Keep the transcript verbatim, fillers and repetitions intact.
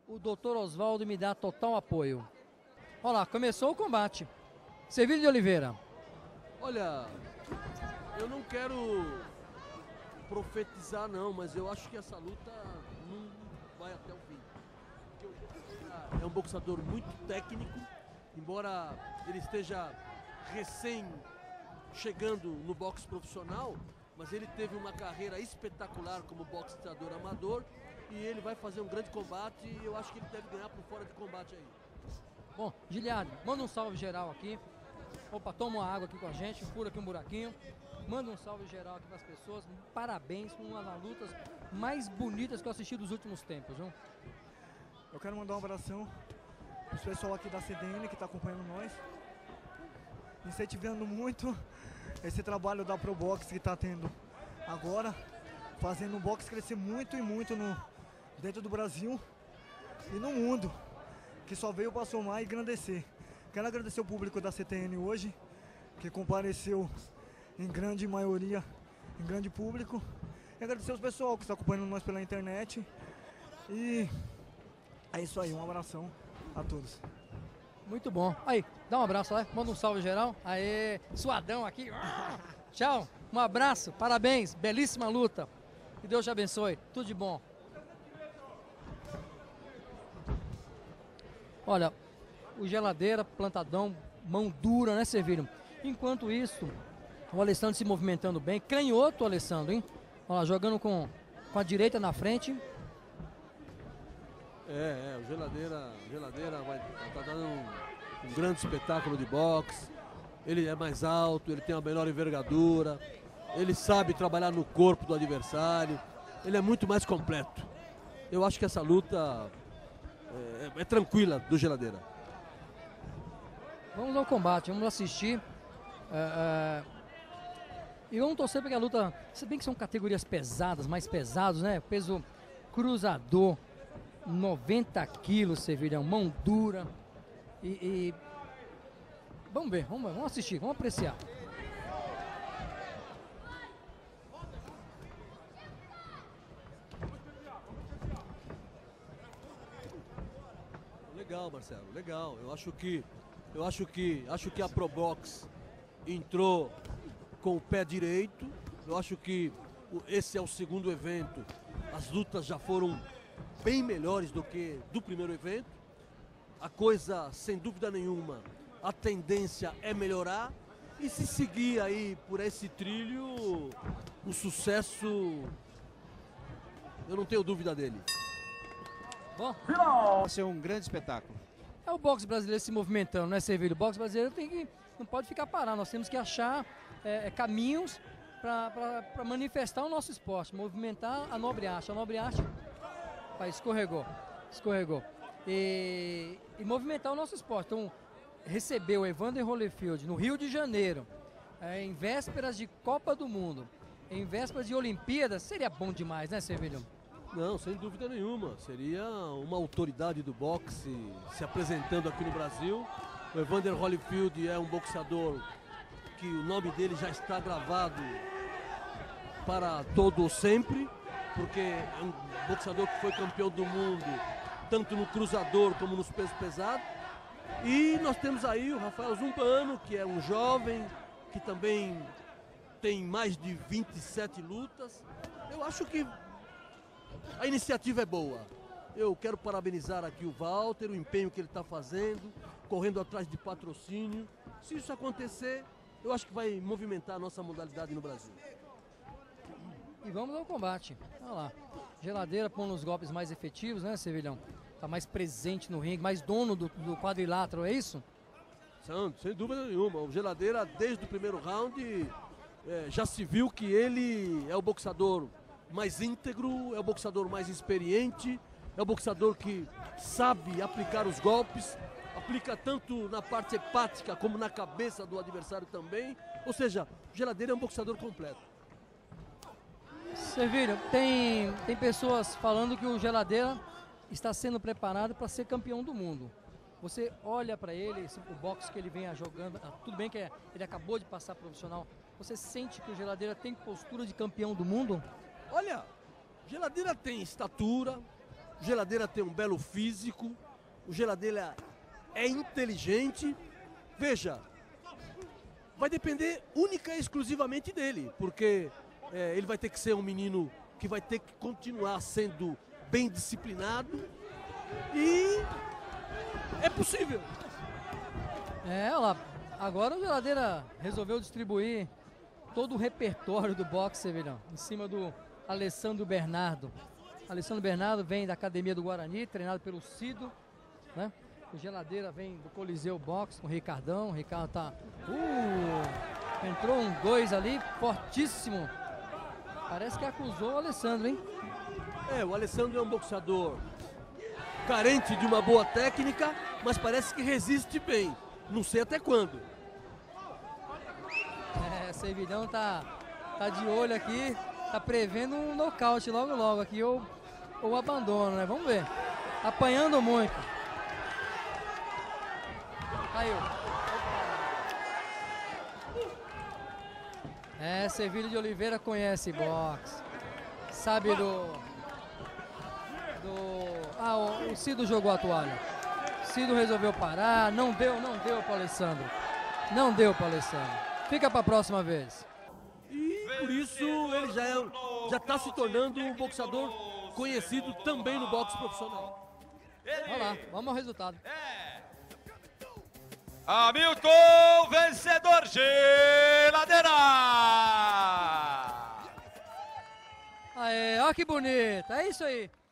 o doutor Oswaldo me dá total apoio. Olha lá, começou o combate. Sevilha de Oliveira. Olha, eu não quero profetizar não, mas eu acho que essa luta não vai até o fim. Porque o Oliveira é um boxeador muito técnico, embora ele esteja recém chegando no boxe profissional, mas ele teve uma carreira espetacular como boxeador amador e ele vai fazer um grande combate e eu acho que ele deve ganhar por fora de combate aí. Bom, Giliardi, manda um salve geral aqui. Opa, toma uma água aqui com a gente, fura aqui um buraquinho. Manda um salve geral aqui para as pessoas. Parabéns por uma das lutas mais bonitas que eu assisti dos últimos tempos, viu? Eu quero mandar um abração para o pessoal aqui da C D N que está acompanhando nós, incentivando muito esse trabalho da Pro Box que está tendo agora, fazendo o boxe crescer muito e muito no, dentro do Brasil e no mundo, que só veio para somar e engrandecer. Quero agradecer o público da C T N hoje, que compareceu em grande maioria, em grande público. E agradecer os pessoal que está acompanhando nós pela internet. E é isso aí, um abração a todos. Muito bom. Aí, dá um abraço lá, manda um salve geral. Aê, suadão aqui. Tchau, um abraço, parabéns, belíssima luta. Que Deus te abençoe, tudo de bom. Olha, o Geladeira, plantadão, mão dura, né, Sevilha? Enquanto isso, o Alessandro se movimentando bem. Canhoto, Alessandro, hein? Olha lá, jogando com, com a direita na frente. É, é, o Geladeira, Geladeira vai tá dando um, um grande espetáculo de boxe. Ele é mais alto, ele tem uma melhor envergadura, ele sabe trabalhar no corpo do adversário, ele é muito mais completo. Eu acho que essa luta é, é tranquila do Geladeira. Vamos ao combate, vamos assistir. É, é, e vamos torcer para que a luta, se bem que são categorias pesadas, mais pesados, né? Peso cruzador, noventa quilos, Sevilha, mão dura. E, e vamos ver, vamos, vamos assistir, vamos apreciar. Legal, Marcelo, legal. Eu acho que eu acho que acho que a Pro Box entrou com o pé direito. Eu acho que esse é o segundo evento. As lutas já foram bem melhores do que do primeiro evento. A coisa, sem dúvida nenhuma, a tendência é melhorar. E se seguir aí por esse trilho, o sucesso, eu não tenho dúvida dele. Bom, vai ser um grande espetáculo. É o boxe brasileiro se movimentando, né, Sevilha? O boxe brasileiro tem que, não pode ficar parado. Nós temos que achar é, caminhos para manifestar o nosso esporte, movimentar a nobre arte. A nobre arte pai, escorregou, escorregou. E, e movimentar o nosso esporte. Então, receber o Evander Holyfield no Rio de Janeiro, é, em vésperas de Copa do Mundo, em vésperas de Olimpíadas, seria bom demais, né, Sevilha? Não, sem dúvida nenhuma. Seria uma autoridade do boxe se apresentando aqui no Brasil. O Evander Holyfield é um boxeador que o nome dele já está gravado para todo ou sempre, porque é um boxeador que foi campeão do mundo, tanto no cruzador como nos pesos pesados. E nós temos aí o Rafael Zumbano, que é um jovem, que também tem mais de vinte e sete lutas. Eu acho que a iniciativa é boa. Eu quero parabenizar aqui o Walter, o empenho que ele está fazendo, correndo atrás de patrocínio. Se isso acontecer, eu acho que vai movimentar a nossa modalidade no Brasil. E vamos ao combate. Olha lá. Geladeira pondo os golpes mais efetivos, né, Sevilhão? Tá mais presente no ringue, mais dono do, do quadrilátero, é isso? Sem, sem dúvida nenhuma. O Geladeira, desde o primeiro round, é, já se viu que ele é o boxeador mais íntegro, é o boxeador mais experiente, é o boxeador que sabe aplicar os golpes, aplica tanto na parte hepática como na cabeça do adversário também. Ou seja, o Geladeira é um boxeador completo. Sevilha, tem, tem pessoas falando que o Geladeira está sendo preparado para ser campeão do mundo. Você olha para ele, esse, o boxe que ele vem jogando, ah, tudo bem que é, ele acabou de passar profissional, você sente que o Geladeira tem postura de campeão do mundo? Olha, Geladeira tem estatura, O Geladeira tem um belo físico, o Geladeira é inteligente. Veja, vai depender única e exclusivamente dele, porque é, ele vai ter que ser um menino que vai ter que continuar sendo bem disciplinado e é possível. É, olha lá, agora o Geladeira resolveu distribuir todo o repertório do boxe, Severão, em cima do Alessandro Bernardo. Alessandro Bernardo vem da Academia do Guarani, treinado pelo Cido, né? O Geladeira vem do Coliseu Boxe com o Ricardão. O Ricardo tá... Uh, entrou um dois ali, fortíssimo. Parece que acusou o Alessandro, hein? É, o Alessandro é um boxeador carente de uma boa técnica, mas parece que resiste bem. Não sei até quando. É, Servidão tá, tá de olho aqui, tá prevendo um nocaute logo logo aqui, ou, ou abandono, né? Vamos ver. Apanhando muito. Caiu. É, Servílio de Oliveira conhece boxe. Sabe do... do ah, o, o Cido jogou a toalha. Cido resolveu parar, não deu, não deu para Alessandro. Não deu para Alessandro. Fica para a próxima vez. E por isso ele já é, já está se tornando um boxeador conhecido também no boxe profissional. Olha lá, vamos ao resultado. Hamilton, vencedor, Geladeira! Aê, olha que bonito, é isso aí.